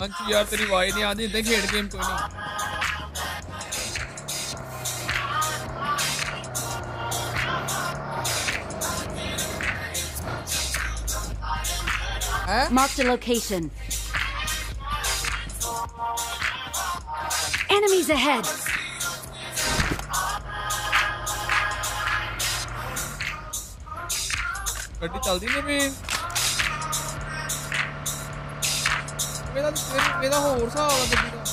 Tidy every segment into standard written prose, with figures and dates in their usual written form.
अंशु यार तेरी आवाज नहीं आती, देख खेड गेम कोई नहीं। Marked a location. Enemies ahead. गड्डी चलती नहीं भी मेरा होर सा वाला गड्डी का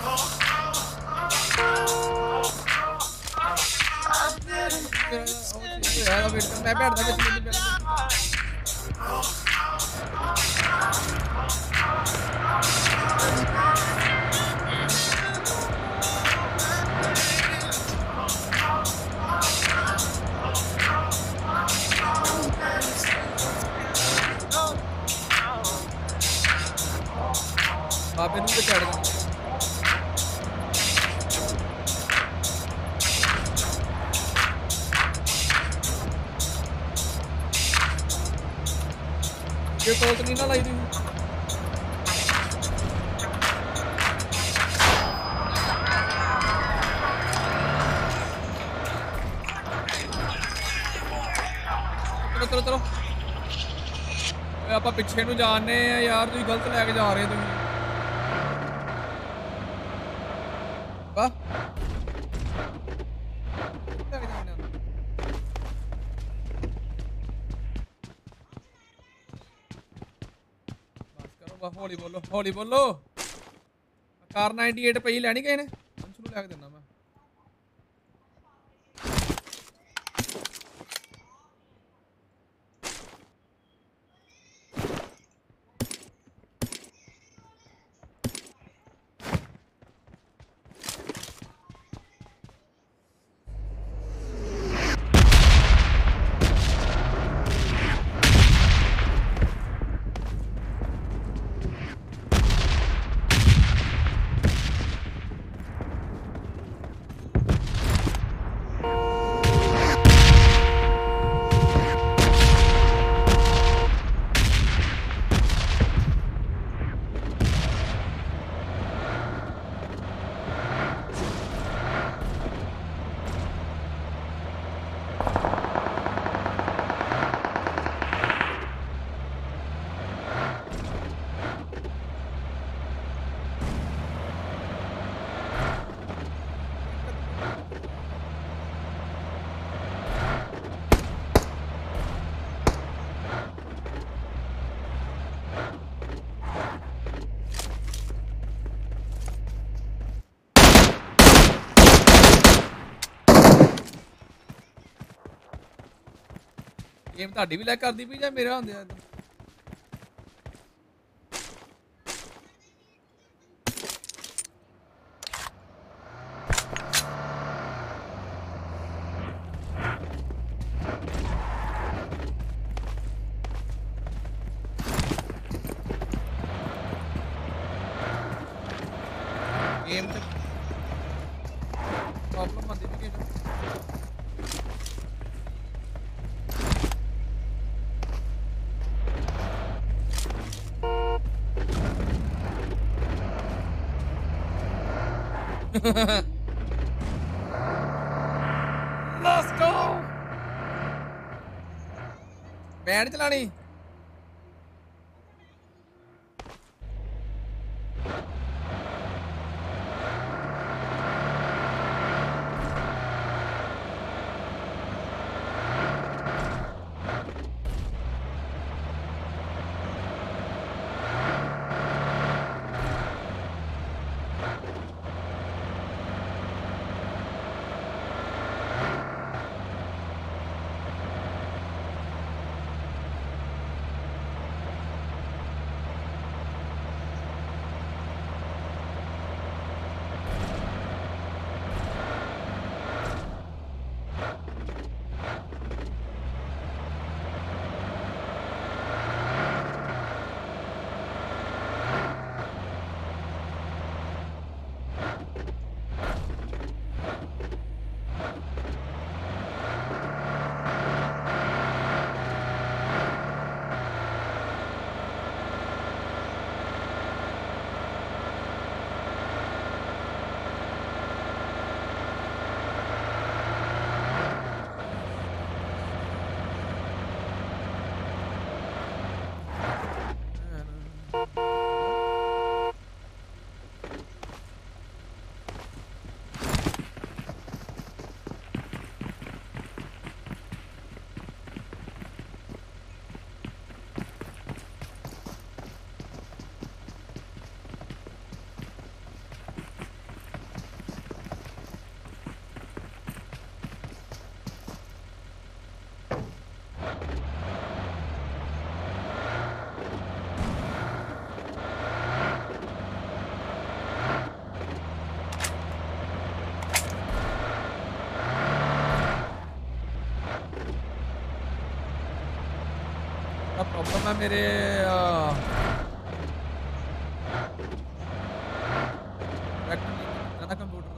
मैं बैठता बाबे नूं चढ़ गया ये टोल तो नहीं ना लाई दी चलो चलो चलो आप पिछे नूं जाने यार तुसीं गलत लैके जा रहे तुसीं हौली बोलो कार 98 पई लैनी किसी ने अंशु नूं लैके देना मैं गेम ਤੁਹਾਡੀ ਵੀ ਲੈਕ ਕਰਦੀ ਪਈ ਜਾਂ ਮੇਰਾ ਹੁੰਦਿਆ गेम ਤੇ ਪ੍ਰੋਬਲਮ ਆਉਂਦੀ ਪਈ ਕਿ Let's go. बैठ चलानी मैं मेरे कंप्यूटर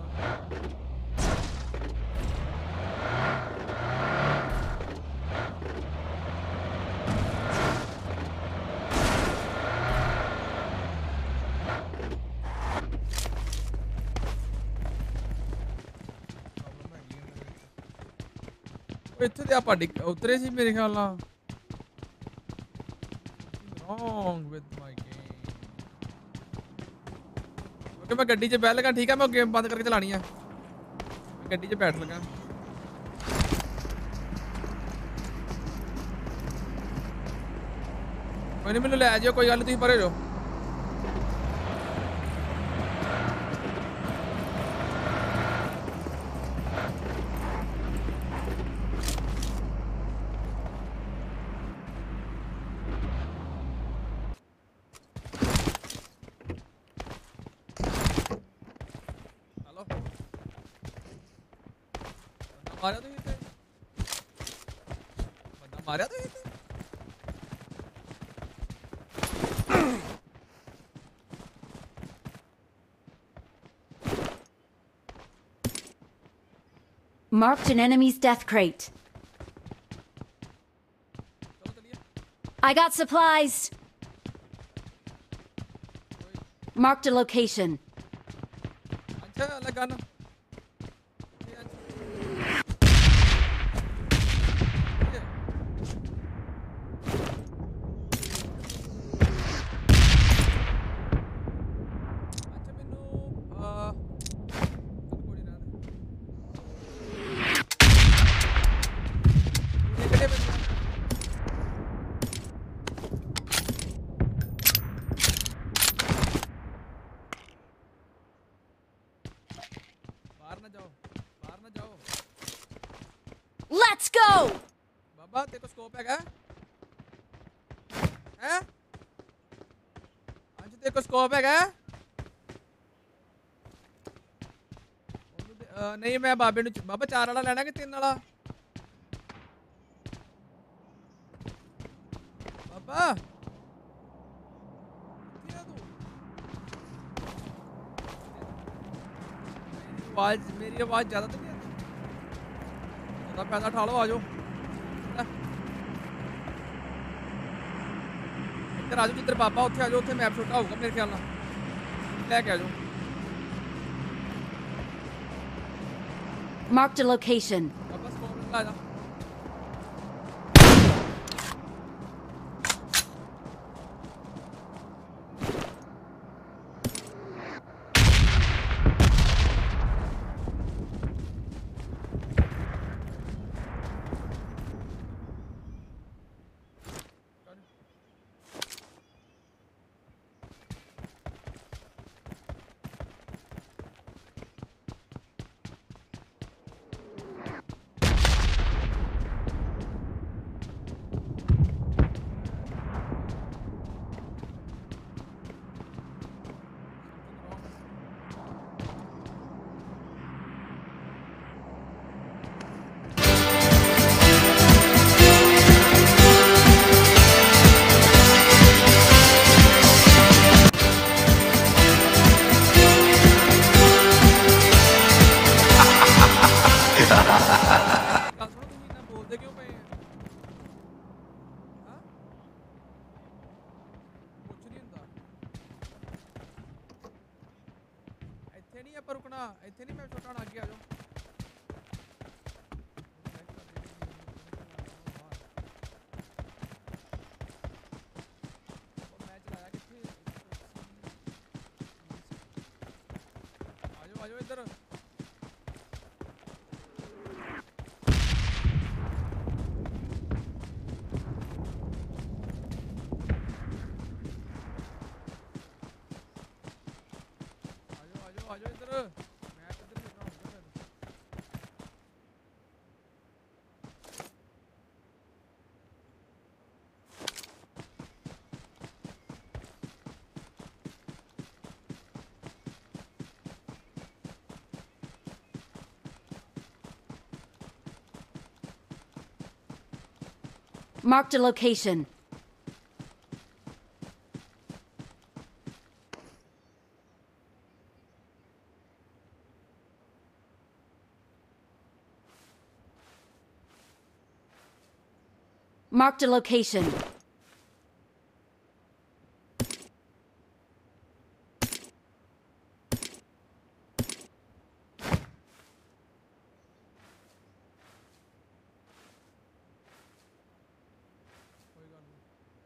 ਇੱਥੇ ਤੇ ਆਪਾਂ ਉਤਰੇ ਸੀ ਮੇਰੇ ਖਿਆਲ ਨਾਲ wrong with my game okay मैं गड्डी 'ਚ ਬਹਿ ਲਗਾ ਠੀਕ ਹੈ ਮੈਂ ਗੇਮ ਬੰਦ ਕਰਕੇ ਚਲਾਣੀ ਆ ਮੈਂ ਗੱਡੀ 'ਚ ਬੈਠ ਲਗਾ ਕੋਈ ਨਹੀਂ ਮੈਨੂੰ ਲੈ ਜਾਓ ਕੋਈ ਗੱਲ ਤੁਸੀਂ ਪਰੇ ਜਾਓ मारा तो ये बंदा मारा तो ये Marked an enemy's death crate. I got supplies. Marked a location. अच्छा लगा ना Let's go. बाबा तेरे को स्कोप है हैं आज तेरे को स्कोप है नहीं मैं बाबे नु बाबा 4 वाला लेना कि 3 वाला बाबा आवाज मेरी आवाज ज्यादा तो नहीं पैसा उठा लो आ जाओ इधर आ जाओ जिधर बाबा उत्थे आ जाओ उत्थे मैप छोटा होगा मेरे ख्याल नाल लेके आ जाओ Marked a location. बाबा स्कोप ला जा Marked a location. Marked a location. कोई गल नहीं।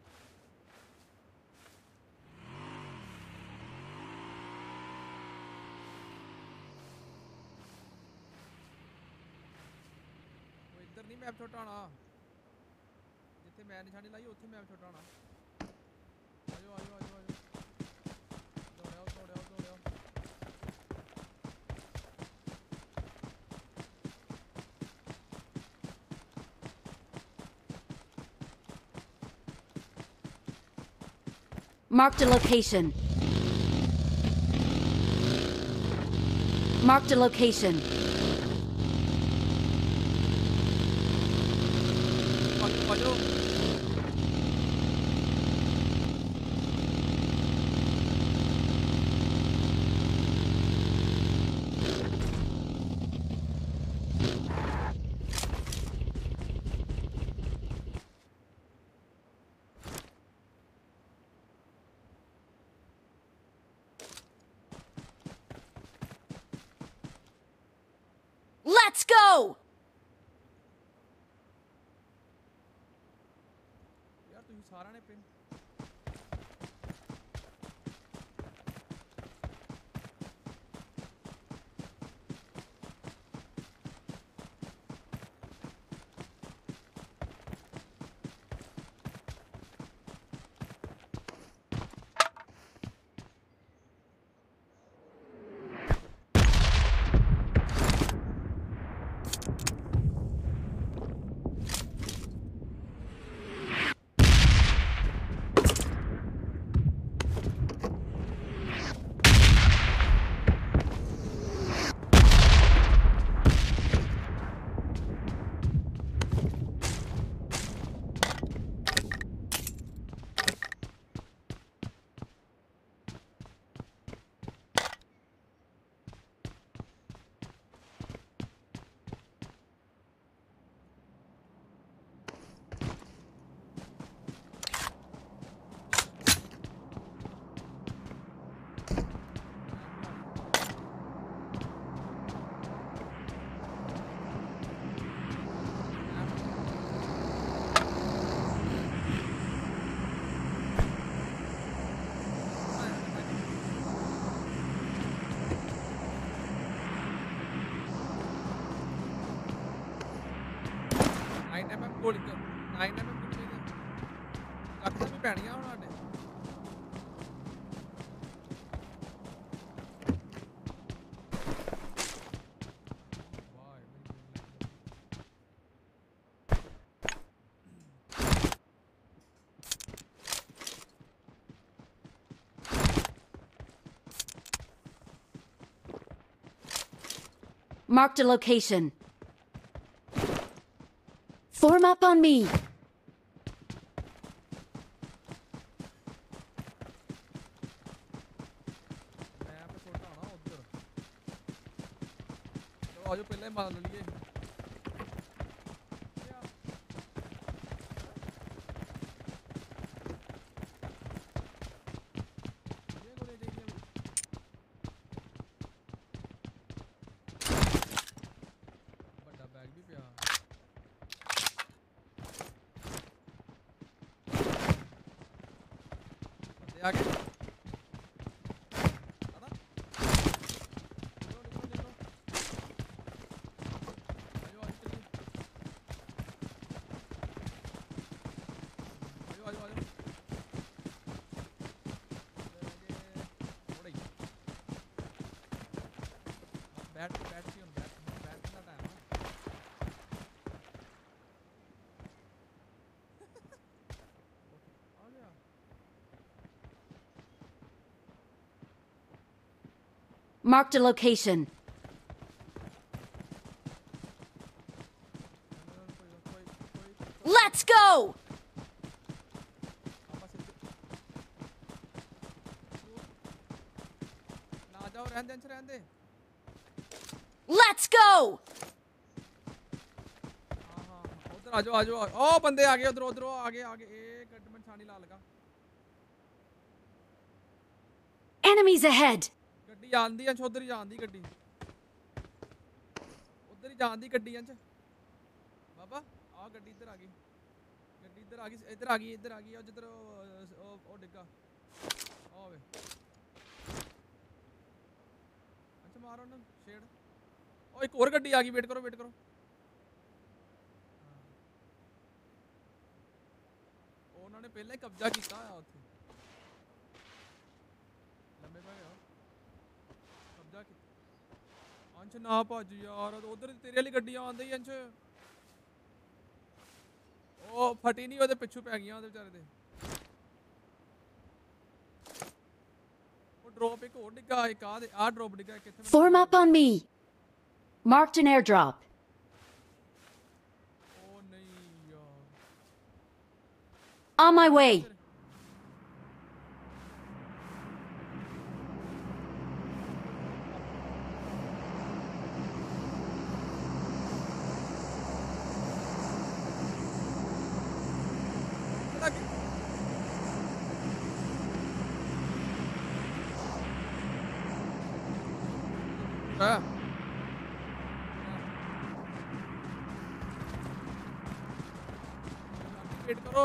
वो इधर नहीं मैप छोटा होना, जिथे मैं निशानी लाई उत्थे मैप छोटा होना। आजो आजो आजो आजो, दौड़े आओ दौड़े आओ दौड़े आओ। Marked a location. Marked a location. आजो आजो। Let's go! यार तुम सारा ने पिन गोली 9mm भी पैनियां हुण साडे। Marked a location. Form up on me. आजो पहले मार लिए। बड़ा बैग भी पिया आगे बैठ बैठ क्यों बैठने का टाइम है। आ गया Marked a location. Let's go! ना जाओ रहने दे। Let's go! हाँ उधर आ जाओ आ जाओ ओ बंदे आ गए उधर उधर आगे आगे ए गड्ड में निशानी ला लगा Enemies ahead! गड्डी आंदी अंश उधर ही जांदी गड्डी उधर ही जांदी गड्डी अंश बाबा आ गड्डी इधर आ गई इधर आ गई और जिधर ओ डिग्गा ओ वे अच्छा मारो ना शेड ओ एक और गड्डी आ गई वेट करो उन्होंने पहले ही कब्जा किया है उत्थे लंबे पै गया कब्जा किया अंश ना भज यार उधर तेरे वाली गड्डियां आंदी अंश ओ फटी नहीं ओदे पिछू पै गईयां ओदे बेचारे दे ओ ड्रॉप एक और डिग्गा एक आ ड्रॉप डिग्गा किथे Form up on me! Marked an airdrop. ओ नहीं यार On my way! वेट करो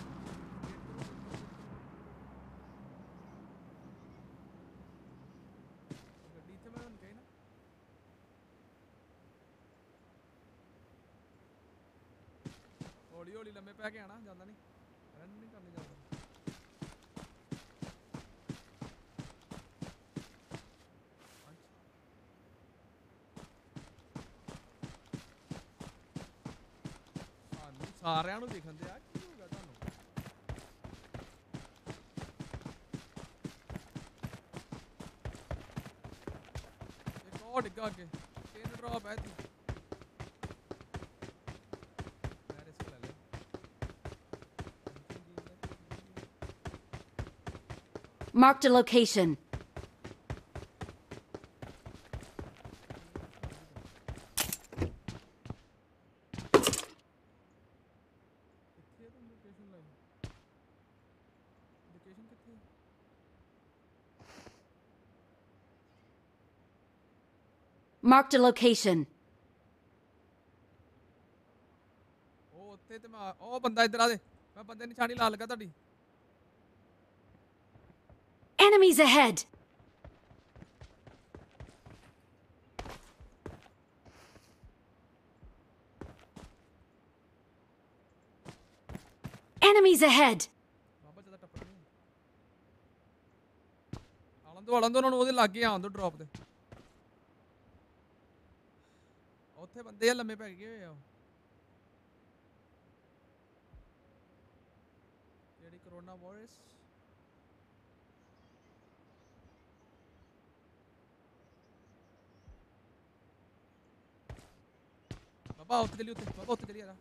गड्डी इत्थे मैं गई ना हौली लम्बे पै के आना जांदा नहीं रन नहीं करनी जांदा ਸਾਰਿਆਂ ਨੂੰ ਦਿਖਣ ਦਿਆ ਕੀ ਹੋ ਗਿਆ ਤੁਹਾਨੂੰ ਇੱਕ ਹੋਰ ਡਿੱਗਾ ਅੱਗੇ ਤਿੰਨ ਡ੍ਰੌਪ ਹੈ ਇੱਥੇ ਮੈਂ ਰਿਸਕ ਲੈ ਲਿਆ Marked a location. Marked a location. ਉਹ ਉੱਥੇ ਤੇ ਮੈਂ ਉਹ ਬੰਦਾ ਇੱਧਰ ਆ ਦੇ ਮੈਂ ਬੰਦੇ ਨਿਸ਼ਾਨੀ ਲਾ ਲਗਾ ਤੁਹਾਡੀ Enemies ahead! Enemies ahead! ਬਾਬਾ ਜਿਆਦਾ ਟੱਪਰ ਨਹੀਂ ਆਲਣ ਦੋ ਉਹਨਾਂ ਨੂੰ ਉਹਦੇ ਲਾਗੇ ਆਉਣ ਦੋ ਡ੍ਰੌਪ ਤੇ ਉੱਥੇ ਬੰਦੇ ਆ ਲੰਮੇ ਪੈ ਗਏ ਹੋਏ ਆ ਜਿਹੜੀ ਕਰੋਨਾ ਵਾਇਰਸ ਬਾਬਾ ਉੱਥੇ ਚਲੀ ਆ ਜਾ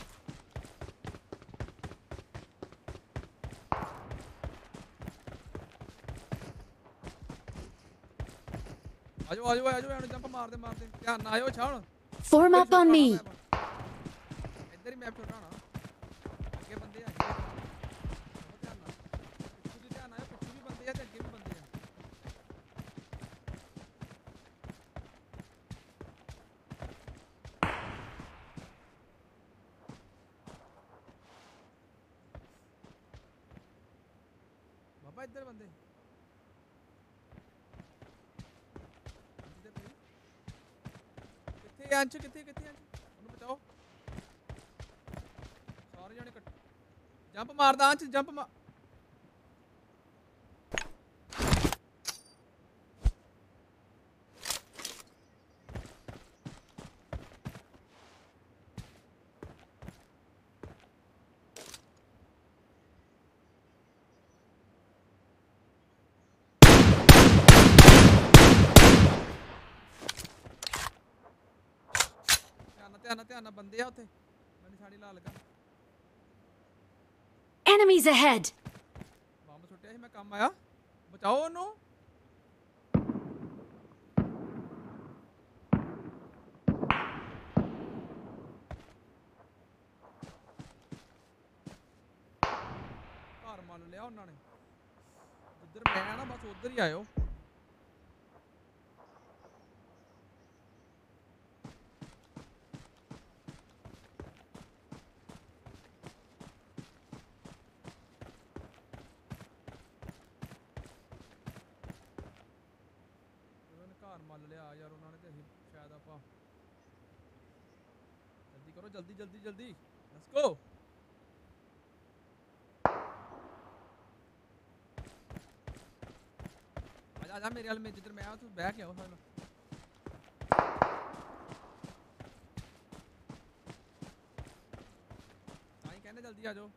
ਆਜੋ ਇਹਨੂੰ ਜੰਪ ਮਾਰਦੇ ਧਿਆਨ ਨਾਲ ਆਇਓ ਛਾਣ Form up on me! ਇੱਧਰ ਹੀ ਮੈਪ ਛੋਟਾ ਹੋਣਾ ਅੱਗੇ ਬੰਦੇ ਆ ਧਿਆਨ ਨਾਲ ਪਿੱਛੂ ਦੀ ਧਿਆਨ ਆਇਓ ਪਿੱਛੂ ਵੀ ਬੰਦੇ ਆ ਤੇ ਅੱਗੇ ਵੀ ਬੰਦੇ ਆ ਬਾਬਾ ਇੱਧਰ ਬੰਦੇ ਕਿੱਥੇ ਅੰਸ਼ ਕਿੱਥੇ ਅੰਸ਼ ਉਹਨੂੰ ਬਚਾਓ ਸਾਰੇ ਜਾਣੇ ਕੱਟ ਜੰਪ ਮਾਰਦਾ ਅੰਸ਼ ਜੰਪ ਧਿਆਨ ਨਾਲ ਬੰਦੇ ਆ ਉੱਥੇ ਮੈਂ ਨਿਸ਼ਾਨੀ ਲਾ ਲਗਾ Enemies ahead! ਬੰਬ ਸੁੱਟਿਆ ਸੀ ਮੈਂ ਕੰਮ ਆਇਆ ਬਚਾਓ ਉਹਨੂੰ ਲਿਆ ਉਹਨਾਂ ਨੇ ਜਿੱਧਰ ਮੈਂ ਆ ਨਾ ਬਸ ਉਧਰ ਹੀ ਆਇਓ ਘਰ ਮੰਨ ਲਿਆ ਯਾਰ ਉਹਨਾਂ ਨੇ ਤੇ ਅਸੀਂ ਸ਼ਾਇਦ ਆਪਾਂ ਜਲਦੀ ਕਰੋ ਜਲਦੀ ਜਲਦੀ ਜਲਦੀ ਲੈਟਸ ਗੋ आजा मेरे हाल में जिधर मैं आया तू बैठ के आओ सालों आई कहने जल्दी आ जाओ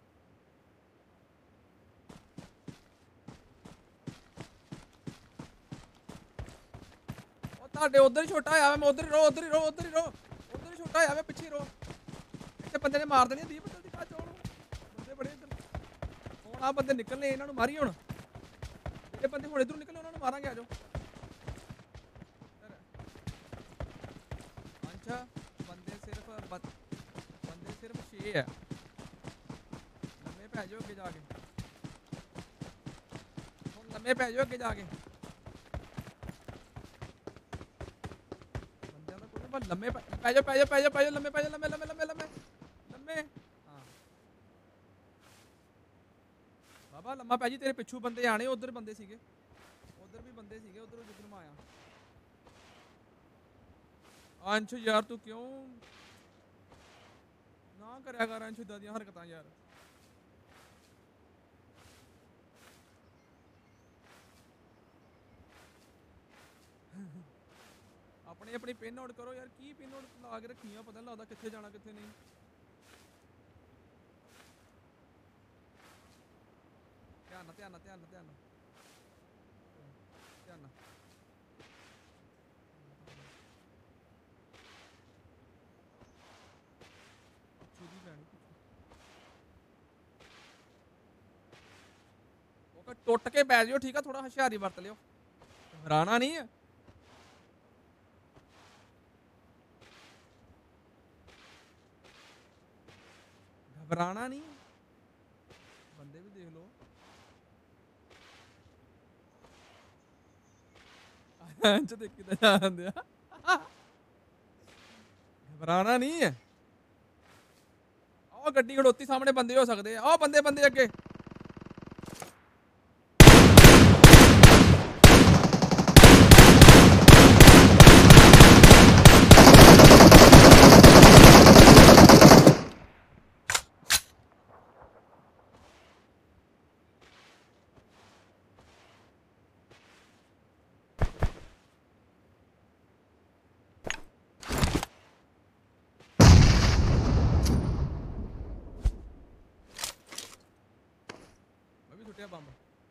ਤੁਹਾਡੇ ਉਧਰ ਹੀ ਛੋਟਾ ਆਇਆ ਮੈਂ ਉਧਰ ਹੀ ਰੋ ਉਧਰ ਹੀ ਰੋ ਉਧਰ ਹੀ ਰੋ ਉਧਰ ਹੀ ਛੋਟਾ ਆਇਆ ਮੈਂ ਪਿੱਛੇ ਰੋ ਇੱਥੇ ਬੰਦੇ ਨੇ ਮਾਰ ਦੇਣੀ ਦੀਪ ਜਲਦੀ ਕਾ ਚੋਣ ਬੰਦੇ ਬੜੇ ਇੱਧਰ ਹੁਣ ਆ ਬੰਦੇ ਨਿਕਲਨੇ ਇਹਨਾਂ ਨੂੰ ਮਾਰੀ ਹੁਣ ਇਹ ਬੰਦੇ ਹੁਣ ਇਧਰੋਂ ਨਿਕਲੇ ਉਹਨਾਂ ਨੂੰ ਮਾਰਾਂਗੇ ਆ ਜਾਓ ਅੱਛਾ ਬੰਦੇ ਸਿਰਫ 6 ਹੈ ਲੰਮੇ ਪੈ ਜਾਓ ਅੱਗੇ ਜਾ ਕੇ ਹੁਣ ਲੰਮੇ ਪੈ ਜਾਓ ਅੱਗੇ ਜਾ ਕੇ ਬੰਦਿਆਂ ਦਾ ਕੋਈ ਬਸ ਲੰਮੇ ਪੈ ਜਾਓ ਲੰਮੇ ਪੈ ਜਾਓ ਲੰਮੇ ਹਾਂ ਬਾਬਾ ਲੰਮਾ ਪੈ ਜੀ ਤੇਰੇ ਪਿੱਛੋਂ ਬੰਦੇ ਆਣੇ ਉਧਰ ਬੰਦੇ ਸੀਗੇ ਉਧਰ ਵੀ ਬੰਦੇ ਸੀਗੇ ਉਧਰੋਂ ਜਿੱਧਰ ਮੈਂ ਆਇਆ ਅੰਸ਼ ਯਾਰ ਤੂੰ ਕਿਉਂ ਨਾ ਕਰਿਆ ਕਰ ਅੰਸ਼ ਇਦਾਂ ਦੀਆਂ ਹਰਕਤਾਂ ਯਾਰ ਆਪਣੀ ਪਿੰਨ ਨੋਟ ਕਰੋ ਯਾਰ ਕੀ ਪਿੰਨ ਨੋਟ ਲਾ ਕੇ ਰੱਖੀਆਂ ਪਤਾ ਨਹੀਂ ਲੱਗਦਾ ਕਿੱਥੇ ਜਾਣਾ ਕਿੱਥੇ ਨਹੀਂ ਧਿਆਨ ਉਹ ਟੁੱਟ ਕੇ ਬੈ ਜਿਓ ਠੀਕ ਆ ਥੋੜਾ ਹੁਸ਼ਿਆਰੀ ਵਰਤ ਲਿਓ ਘਬਰਾਣਾ ਨਹੀਂ ਹੈ घबराना नहीं बंदे भी देख लो देख घबराना नहीं है आओ गड्डी खड़ोती सामने बंदे हो सकते हैं आओ बंदे अगे बंब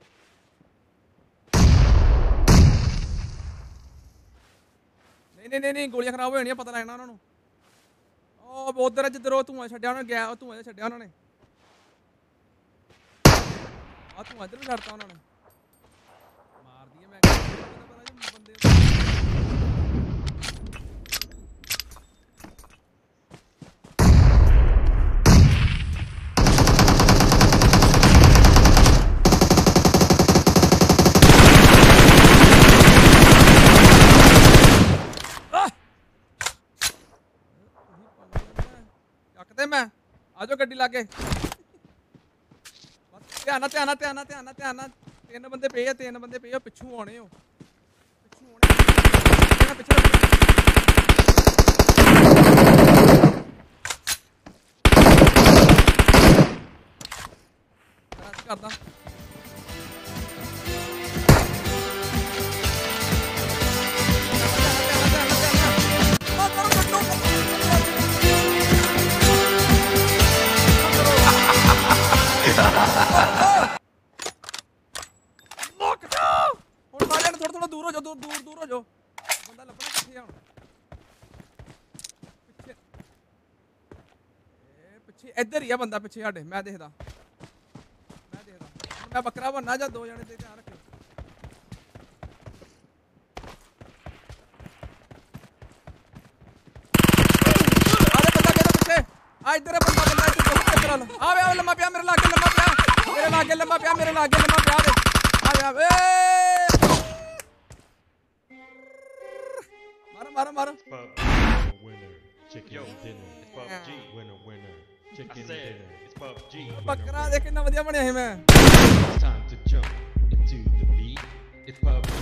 नहीं गोलियां खराब हो जानियां पता लगना उन्होंने ओ उधर जिधर धुआं छड्डिया उन्होंने गया धुआं छड्डिया उन्होंने आ धुआं इधर भी छड्डता उन्होंने मार दिए मैं बंदे मैं आजो गड्डी लाके ध्यान तीन बंदे पे पिछू आने हो करदा थोड़ा दूर हो जाओ दूर हो जाओ बंदा लपना किथे हुन पिछे इधर ही है बंदा पिछे साडे मैं देखदा मैं बकरा बनना जा दो जने ते ध्यान रखियो अरे बंदा मेरे पिछे आ इधर है बंदा इधर आ लम्मा पिया मेरे लाके लम्मा पिया ਮੇਰੇ ਲਾਗੇ ਲੰਮਾ ਪਿਆ ਦੇ ਆ ਗਿਆ ਏ ਮਾਰ Winner, chicken dinner. It's PUBG. Winner, I chicken said dinner. it's PUBG. ਬੱਕਰਾ ਦੇਖ ਕਿੰਨਾ ਵਧੀਆ ਬਣਿਆ ਸੀ ਮੈਂ It's time to jump into the beat. It's PUBG.